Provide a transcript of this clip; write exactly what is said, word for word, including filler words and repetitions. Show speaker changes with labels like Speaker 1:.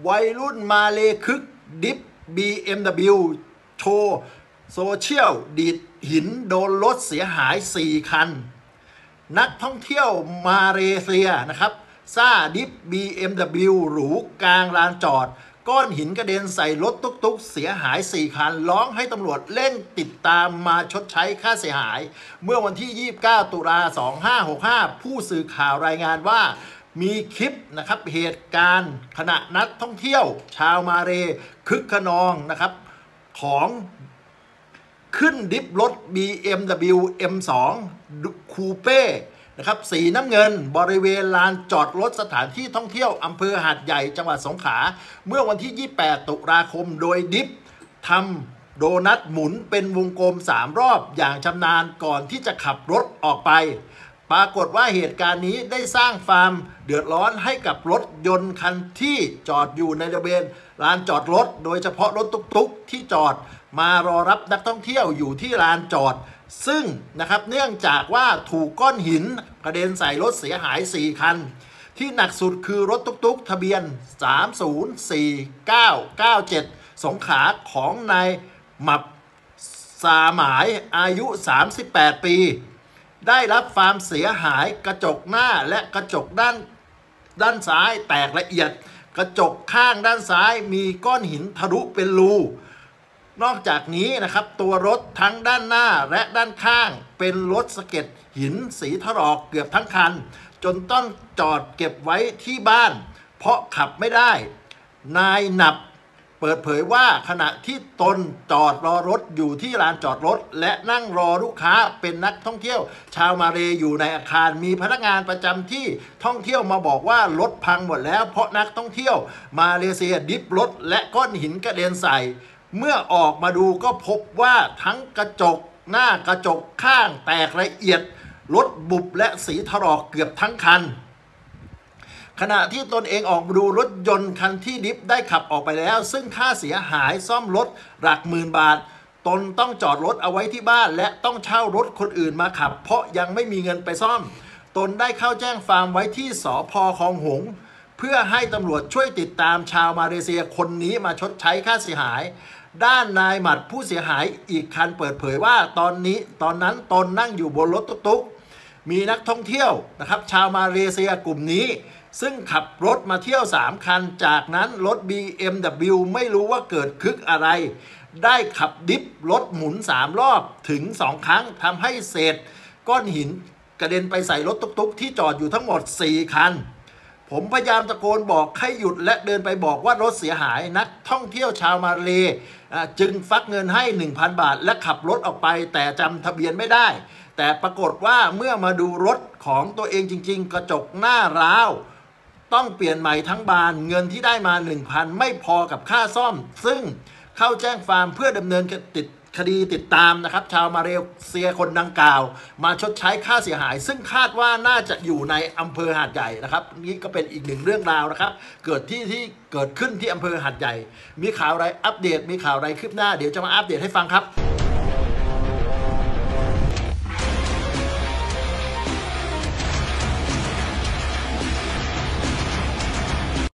Speaker 1: วัยรุ่นมาเลคึกดิฟ บี เอ็ม ดับเบิลยู โชว์โซเชียลดีดหินโดนรถเสียหายสี่คันนักท่องเที่ยวมาเลเซียนะครับซ่าดิฟ บี เอ็ม ดับเบิลยู หรูกลางลานจอดก้อนหินกระเด็นใส่รถตุ๊กๆเสียหายสี่คันร้องให้ตำรวจเร่งติดตามมาชดใช้ค่าเสียหายเมื่อวันที่ยี่สิบเก้าตุลาคมสองพันห้าร้อยหกสิบห้าผู้สื่อข่าวรายงานว่ามีคลิปนะครับเหตุการณ์ขณะนักท่องเที่ยวชาวมาเลคึกขนองนะครับของขึ้นดิฟรถ บี เอ็ม ดับเบิลยู เอ็ม สอง คูเป้นะครับสีน้ำเงินบริเวณลานจอดรถสถานที่ท่องเที่ยวอำเภอหาดใหญ่จังหวัดสงขลาเมื่อวันที่ยี่สิบแปดตุลาคมโดยดิฟทำโดนัทหมุนเป็นวงกลมสามรอบอย่างชำนาญก่อนที่จะขับรถออกไปปรากฏว่าเหตุการณ์นี้ได้สร้างความเดือดร้อนให้กับรถยนต์คันที่จอดอยู่ในบริเวณลานจอดรถโดยเฉพาะรถตุ๊กๆที่จอดมารอรับนักท่องเที่ยวอยู่ที่ลานจอดซึ่งนะครับเนื่องจากว่าถูกก้อนหินกระเด็นใส่รถเสียหายสี่คันที่หนักสุดคือรถตุ๊กๆทะเบียนสาม ศูนย์ สี่ เก้า เก้า เจ็ดสงขลาของนายหมับสาหมายอายุสามสิบแปดปีได้รับความเสียหายกระจกหน้าและกระจกด้านด้านซ้ายแตกละเอียดกระจกข้างด้านซ้ายมีก้อนหินทะลุเป็นรูนอกจากนี้นะครับตัวรถทั้งด้านหน้าและด้านข้างเป็นรถสะเก็ดหินสีถลอกเกือบทั้งคันจนต้องจอดเก็บไว้ที่บ้านเพราะขับไม่ได้นายหนับเปิดเผยว่าขณะที่ตนจอดรอรถอยู่ที่ลานจอดรถและนั่งรอลูกค้าเป็นนักท่องเที่ยวชาวมาเลอยู่ในอาคารมีพนักงานประจำที่ท่องเที่ยวมาบอกว่ารถพังหมดแล้วเพราะนักท่องเที่ยวมาเลเซียดิฟรถและก้อนหินกระเด็นใส่เมื่อออกมาดูก็พบว่าทั้งกระจกหน้ากระจกข้างแตกละเอียดรถบุบและสีถลอกเกือบทั้งคันขณะที่ตนเองออกมาดูรถยนต์คันที่ดิฟได้ขับออกไปแล้วซึ่งค่าเสียหายซ่อมรถหลักหมื่นบาทตนต้องจอดรถเอาไว้ที่บ้านและต้องเช่ารถคนอื่นมาขับเพราะยังไม่มีเงินไปซ่อมตนได้เข้าแจ้งความไว้ที่สภ.คลองหงส์เพื่อให้ตำรวจช่วยติดตามชาวมาเลเซียคนนี้มาชดใช้ค่าเสียหายด้านนายหมัดผู้เสียหายอีกคันเปิดเผยว่าตอนนี้ตอนนั้นตนนั่งอยู่บนรถตุ๊กๆมีนักท่องเที่ยวนะครับชาวมาเลเซียกลุ่มนี้ซึ่งขับรถมาเที่ยวสามคันจากนั้นรถ บี เอ็ม ดับเบิลยู ไม่รู้ว่าเกิดคึกอะไรได้ขับดิฟรถหมุนสามรอบถึงสองครั้งทำให้เศษก้อนหินกระเด็นไปใส่รถตุ๊กๆที่จอดอยู่ทั้งหมดสี่คันผมพยายามตะโกนบอกให้หยุดและเดินไปบอกว่ารถเสียหายนักท่องเที่ยวชาวมาเลจึงฟักเงินให้ หนึ่งพัน บาทและขับรถออกไปแต่จำทะเบียนไม่ได้แต่ปรากฏว่าเมื่อมาดูรถของตัวเองจริงๆกระจกหน้าร้าวต้องเปลี่ยนใหม่ทั้งบานเงินที่ได้มา หนึ่งพัน ไม่พอกับค่าซ่อมซึ่งเข้าแจ้งความเพื่อดำเนินติดคดีติดตามนะครับชาวมาเลเซียคนดังกล่าวมาชดใช้ค่าเสียหายซึ่งคาดว่าน่าจะอยู่ในอำเภอหาดใหญ่นะครับนี่ก็เป็นอีกหนึ่งเรื่องราวนะครับเกิดที่ที่เกิดขึ้นที่อำเภอหาดใหญ่มีข่าวอะไรอัปเดตมีข่าวอะไรคืบหน้าเดี๋ยวจะมาอัปเดตให้ฟังครับ